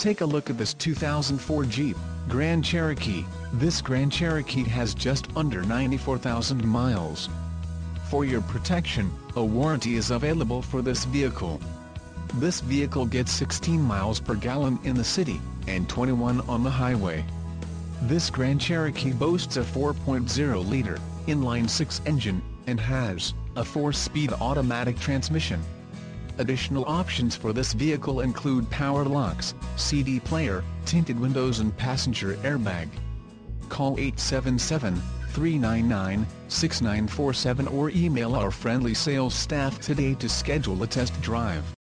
Take a look at this 2004 Jeep Grand Cherokee. This Grand Cherokee has just under 94,000 miles. For your protection, a warranty is available for this vehicle. This vehicle gets 16 miles per gallon in the city, and 21 on the highway. This Grand Cherokee boasts a 4.0-liter inline-six engine, and has a 4-speed automatic transmission. Additional options for this vehicle include power locks, CD player, tinted windows and passenger airbag. Call 877-399-6947 or email our friendly sales staff today to schedule a test drive.